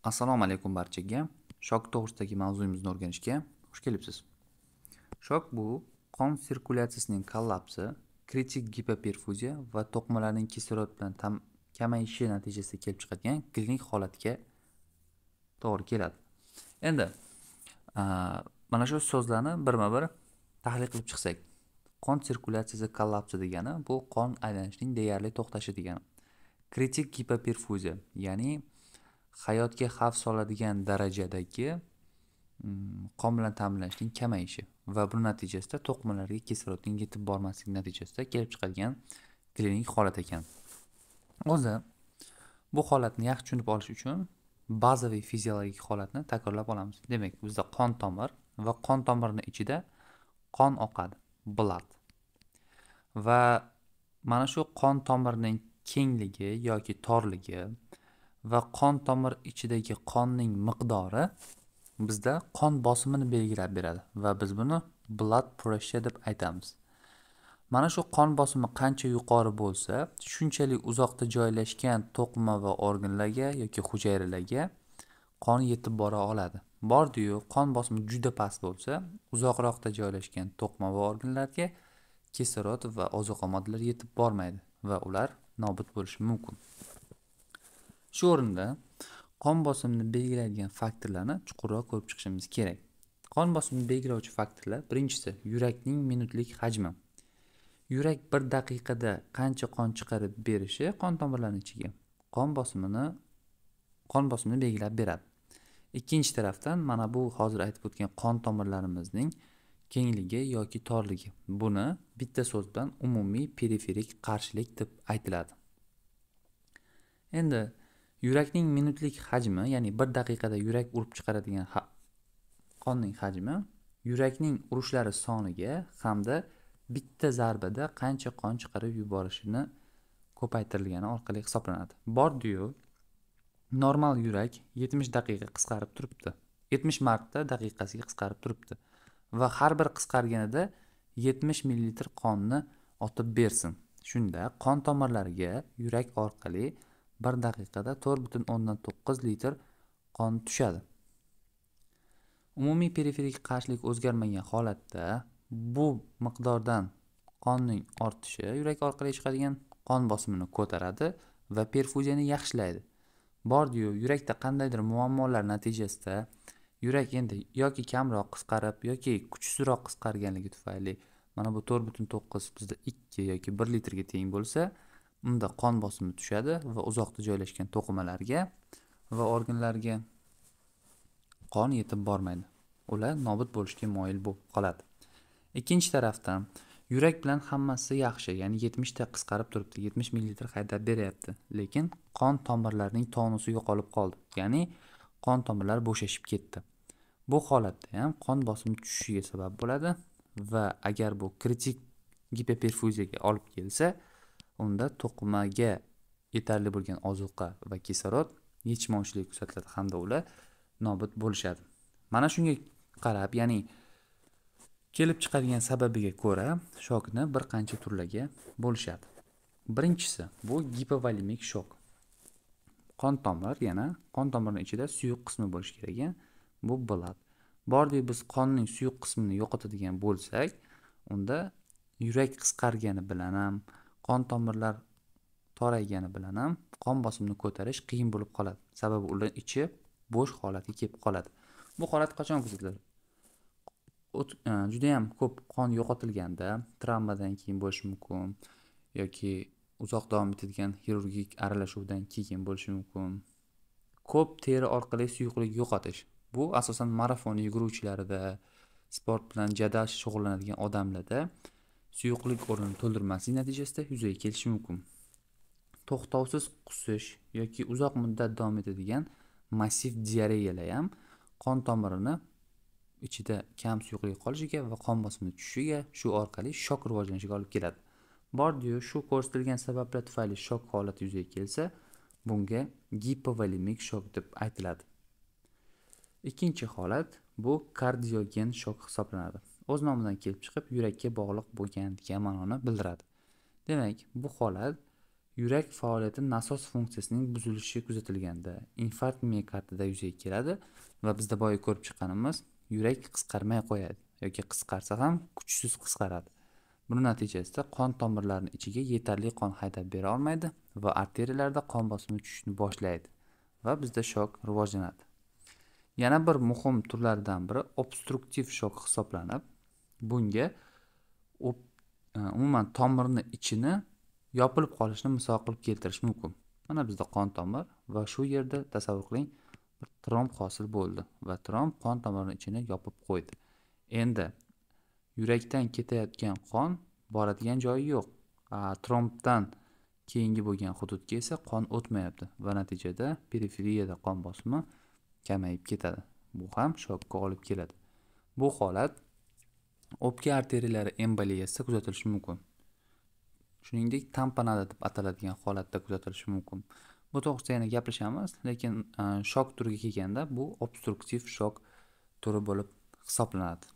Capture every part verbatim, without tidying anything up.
Assalomu alaykum barchaga. Shok to'g'risidagi mavzuyimizni o'rganishga xush kelibsiz. Shok bu qon sirkulyatsiyasining kollapsi, kritik gipoperfuziya va to'qimalarning kislorod bilan tam kamayishi natijasida kelib chiqadigan klinik holatga to'g'ri keladi. Endi mana shu so'zlarni birma-bir tahlil qilib chiqsak, qon sirkulyatsiyasi kollapsi degani bu qon aylanishining deyarli to'xtashi degani. Kritik gipoperfuziya, ya'ni hayotga xavf soladigan darajadagi qon bilan ta'minlashning kamayishi va bu natijasida to'qimalarga kislorodning yetib bormasligi natijasida kelib chiqadigan klinik holat ekan. O'zi bu holatni yaxshi tushunib olish uchun bazaviy fiziologik holatni takrorlab olamiz. Demak, bizda qon tomir va qon tomirining ichida qon oqadi, blood. Va mana shu qon tomirining kengligi yoki torligi va qon tomir ichidagi qonning miqdori bizda qon bosimini belgilab beradi va biz buni blood pressure deb aytamiz. Mana shu qon bosimi qancha yuqori bo'lsa, shunchalik uzoqda joylashgan to'qima va organlarga yoki hujayralarga qon yetib bora oladi. Bordi-yu, qon bosimi juda past bo'lsa, uzoqroqda joylashgan to'qima va organlarga kislorod va ozuqa moddalar yetib bormaydi va ular nobud bo'lishi mumkin. Shu o'rinda qon bosimini belgilaydigan faktorlarni chuqurroq ko'rib chiqishimiz kerak. Qon bosimini belgilovchi faktorlar: birinchisi, yurakning minutlik hajmi. Yurak bir daqiqada qancha qon chiqarib berishi qon tomirlarining ichiga qon bosimini qon bosimini belgilab beradi. Ikkinchi tarafdan mana bu hozir aytib o'tgan qon tomirlarimizning kengligi yoki torligi. Buni bitta so'z bilan umumiy periferik qarshilik deb aytiladi. Endi yurakning minutlik hajmi, ya'ni bir daqiqada yurak urib chiqaradigan qonning hajmi yurakning urishlari soniga hamda bitta zarbada qancha qon chiqarib yuborishini ko'paytirilgani orqali hisoblanadi. Bordi-yu, normal yurak yetmish daqiqa qisqarib turibdi. yetmish marta daqiqasiga qisqarib turibdi va har bir qisqarganida yetmish millilitr qonni otib bersin. Shunda qon tomirlariga yurak orqali bir daqiqada to'rt butun o'ndan to'qqiz litr qon tushadi. Umumiy periferik qarshilik o'zgarmagan holatda bu miqdordan qonning ortishi yurak orqali chiqadigan qon bosimini ko'taradi va perfuziyani yaxshilaydi. Bordi-yu, yurakda qandaydir muammolar natijasida yurak endi yoki kamroq qisqarib yoki kuchsizroq qisqarganligi tufayli mana bu to'rt butun to'qqiz bizda ikki yoki bir litrga teng bo'lsa, unda qon bosimi tushadi va uzoqda joylashgan to'qimalarga va organlarga qon yetib bormaydi. Ular nobud bo'lishga moyil bo'lib qoladi. Ikkinchi tarafdan yurak bilan hammasi yaxshi, ya'ni yetmish ta qisqarib turibdi, yetmish millilitr haydab beryapti, lekin qon tomirlarining tonusi yo'qolib qoldi, ya'ni qon tomirlari bo'shashib ketdi. Bu holatda ham qon bosimi tushishiga sabab bo'ladi va agar bu kritik gipoperfuziyaga olib kelsa, unda to'qimaga yetarli bo'lgan ozuqa va kislorod yetishmovchilik kuzatiladi hamda ular nobud bo'lishadi. Mana shunga qarab, ya'ni kelib chiqadigan sababiga ko'ra shokni bir qancha turlarga bo'lishadi. Birinchisi bu gipovolemik shok. Qon tomir, yana qon tomirining ichida suyuq qismi bo'lishi kerak. Bu blood. Bordi, biz qonning suyuq qismini yo'qotadigan bo'lsak, unda yurak qisqargani bilan ham, qon tomirlar toraygani bilan ham qon bosimini ko'tarish qiyin bo'lib qoladi. Sababi ular ichi bo'sh holatga kelib qoladi. Bu holat qachon kuzatiladi? Juda ham ko'p qon yo'qotilganda, travmadan keyin bo'lishi mumkin yoki uzoq davom etadigan xirurgik aralashuvdan keyin bo'lishi mumkin. Ko'p teri orqali suyuqlik yo'qotish. Bu asosan marafon yuguruvchilarida, sport bilan jadal shug'ullanadigan odamlarda suyuqlik o'rnini to'ldirmaslik natijasida yuzaga kelishi mumkin. To'xtovsiz qusish yoki uzoq muddat davom etadigan massiv diareyalar ham qon tomirini ichida kam suyuqlik qolishiga va qon bosimi tushishiga, shu orqali shok rivojlanishiga olib keladi. Bordi-yu, shu ko'rsatilgan sabablar tufayli shok holati yuzaga kelsa, bunga gipovolemik shok deb aytiladi. Ikkinchi holat bu kardiogen shok hisoblanadi. O'z nomidan kelib chiqib, yurakka bog'liq bo'lgan degan ma'noni bildiradi. Demak, bu holat yurak faoliyati nasos funksiyasining buzilishi kuzatilganda infarkt miokardida yuzaga keladi va bizda boya ko'rib chiqqanimiz yurak qisqarmay qo'yadi yoki qisqarsa ham kuchsiz qisqaradi. Buning natijasida qon tomirlarining ichiga yetarli qon haydab bera olmaydi va arteriyalarda qon bosimi tushishni boshlaydi va bizda shok rivojlanadi. Yana bir muhim turlaridan biri obstruktiv shok hisoblanib, bunga umuman tomirni ichini yopilib qolishni misol qilib keltirish mumkin. Mana bizda qon tomir va shu yerda tasavvur qiling, bir tromb hosil bo'ldi va tromb qon tomirining ichini yopib qo'ydi. Endi yurakdan ketayotgan qon boradigan joyi yo'q. Trombdan keyingi bo'lgan hududga esa qon o'tmayapti va natijada periferiyada qon bosimi kamayib ketadi. Bu ham shokka olib keladi. Bu holat o'pka arteriyalari emboliyasida kuzatilishi mumkin. Shuningdek, tamponada deb ataladigan holatda kuzatilishi mumkin. Bu to'g'risida yana gaplashamiz, lekin shok turiga kelganda bu obstruktiv shok turi bo'lib hisoblanadi.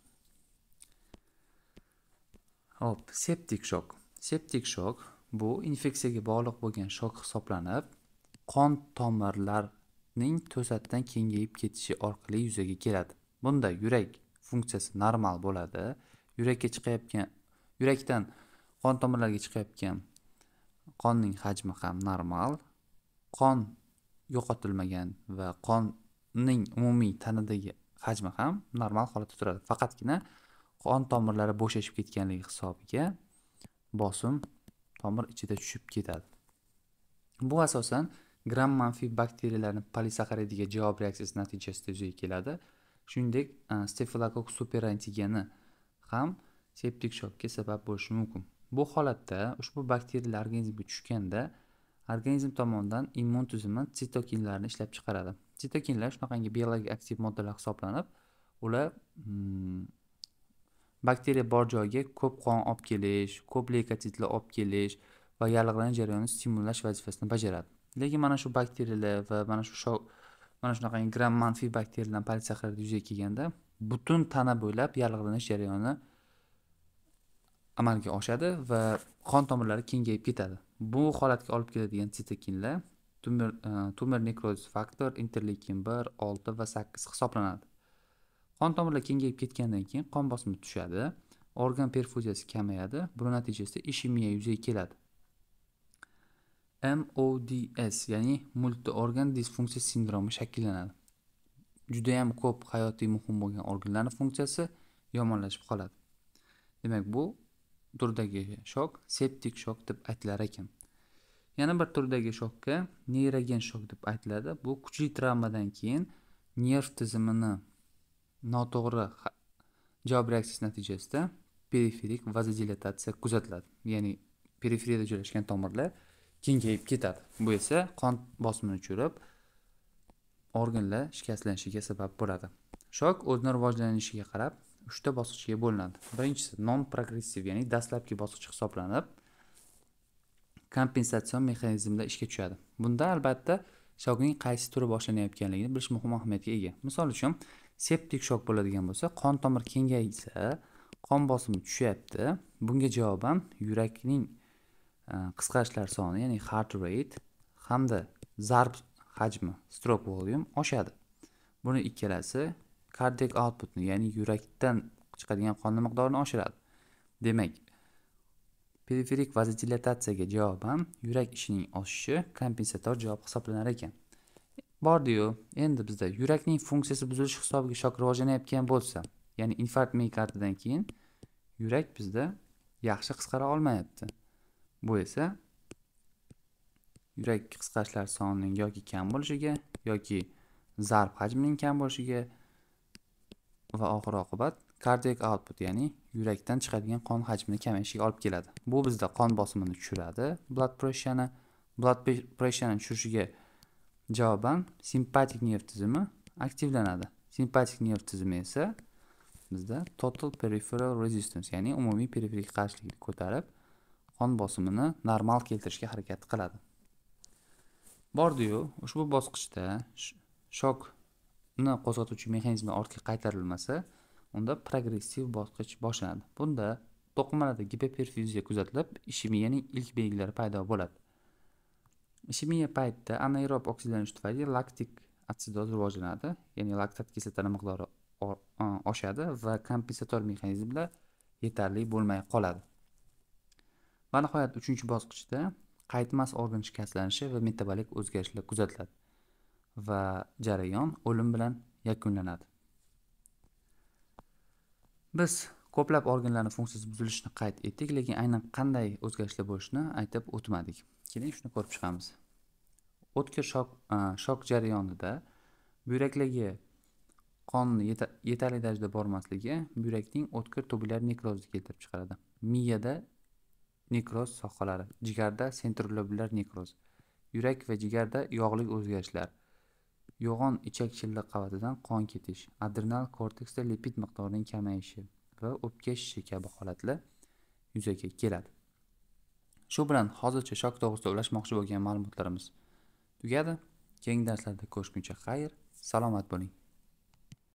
Hop, septik shok. Septik shok bu infeksiyaga bog'liq bo'lgan shok hisoblanib, qon tomirlarining to'satdan kengayib ketishi orqali yuzaga keladi. Bunda yurak funksiyasi normal bo'ladi. Yurakka chiqayotgan, yurakdan qon tomirlariga chiqayotgan qonning hajmi ham normal. Qon yo'qotilmagan va qonning umumiy tanadagi hajmi ham normal holatda turadi. Faqatgina qon tomirlari bo'shashib ketganligi hisobiga bosim tomir ichida tushib ketadi. Bu asosan gram manfiy bakteriyalarning polisakaridiga javob reaksiyasi natijasida yuzaga keladi. Shuningdek, Staphylococcus superantigeni ham septik shokka sabab bo'lishi mumkin. Bu holatda ushbu bakteriyalar organizmga tushganda organizm tomonidan immun tizimi sitokinlarni ishlab chiqaradi. Sitokinlar shunaqangi biologik aktiv moddalar hisoblanib, ular hmm, bakteriya bor joyga ko'p qon olib kelish, ko'p leykotitlar olib kelish va yallig'lanish jarayonini stimulash vazifasini bajaradi. Lekin mana shu bakteriyalar va mana shu shok, mana shunaqangi gram manfiy bakteriyalardan polisakkarid yuzaga kelganda butun tana bo'ylab yallig'lanish jarayoni amalga oshadi va qon tomirlari kengayib ketadi. Bu holatga olib keladigan sitokinlar tumor, tumor necrosis faktor, interleykin bir, olti va sakkiz hisoblanadi. Qon tomirlari kengayib ketgandan keyin qon bosimi tushadi, organ perfuziyasi kamayadi, buning natijasida ishemiya yuzaga keladi. M O D S ya'ni multi organ disfunksiya sindromi shakllanadi. Juda ham ko'p hayotiy muhim bo'lgan organlarning funksiyasi yomonlashib qoladi. Demak, bu turdagi shok septik shok deb aytilar ekan. Yana bir turdagi shokka neyrogen shok deb aytiladi. Bu kuchli travmadan keyin nerv tizimini noto'g'ri javob reaksiyasi natijasida periferik vazodilatatsiya kuzatiladi. Ya'ni periferiyada joylashgan tomirlar kengayib ketadi. Bu esa qon bosimini tushirib, organlar shikastlanishiga sabab bo'ladi. Shok o'zining rivojlanishiga qarab uchta bosqichga bo'linadi. Birinchisi non progressiv, ya'ni dastlabki bosqich hisoblanib, kompensatsion mexanizmda ishga tushadi. Bunda albatta shokning qaysi turi boshlanayotganligini bilish muhim ahamiyatga ega. Misol uchun, septik shok bo'ladigan bo'lsa, qon tomir kengaysa, qon bosimi tushyapti. Bunga javoban yurakning qisqarishlar soni, ya'ni heart rate hamda zarb hajmi, stroke volume oshadi. Buni ikkalasi cardiac outputni, ya'ni yurakdan chiqadigan qon miqdorini oshiradi. Demak, periferik vazodilatatsiyaga javoban yurak ishining oshishi kompensator javob hisoblanar ekan. Bordi-yu, endi bizda yurakning funksiyasi buzilishi hisobiga shok rivojlanayotgan bo'lsa, ya'ni infarkt miokardidan keyin yurak bizda yaxshi qisqara olmayapti. Bu esa yurak qisqarishlar sonining yoki kam bo'lishiga yoki zarb hajmining kam bo'lishiga va oxir oqibat cardiac output, ya'ni yurakdan chiqadigan qon hajmining kamayishiga olib keladi. Bu bizda qon bosimini tushiradi, blood pressureni, blood pressureni tushirishiga javoban simpatik nerv tizimi aktivlanadi. Simpatik nerv tizimi esa bizda total peripheral resistance, ya'ni umumiy periferik qarshilikni ko'tarib, qon bosimini normal keltirishga harakat qiladi. Bordi-yu, ushbu bosqichda shokni qo'zg'atuvchi mexanizmlar ortga qaytarilmasa, unda progressiv bosqich boshlanadi. Bunda to'qimalarda gipoperfuziya kuzatilib, ishemiyaning ilk belgilari paydo bo'ladi. Ishemiya paytida anaerob oksidlanish tufayli laktik atsidoz rivojlanadi, ya'ni laktat kislotani miqdori o- o- oshadi va kompensator mexanizmlar yetarli bo'lmay qoladi. Va nihoyat uchinchi bosqichda qaytmas organ shikastlanishi va metabolik o'zgarishlar kuzatiladi va jarayon o'lim bilan yakunlanadi. Biz ko'plab organlarning funksiyasi buzilishini qayd etdik, lekin aynan qanday o'zgarishlar bo'lishini aytib o'tmadik. Keling, shuni ko'rib chiqamiz. O'tkir shok a, shok jarayonida buyraklarga qonni yeta- yetarli darajada bormasligi buyrakning o'tkir tubulyar nekroziga keltirib chiqaradi. Miyada nekroz sohalari, jigarda sentrolobulyar nekroz, yurak va jigarda yog'li o'zgarishlar, yo'g'on ichak shilliq qavatidan qon ketish, adrenal korteksda lipid miqdorining kamayishi va o'pka shishi kabi holatlar yuzaga keladi. Shu bilan hozircha shok to'g'risida ulashmoqchi bo'lgan ma'lumotlarimiz tugadi. Keyingi darslarda ko'rishguncha xayr, salomat bo'ling.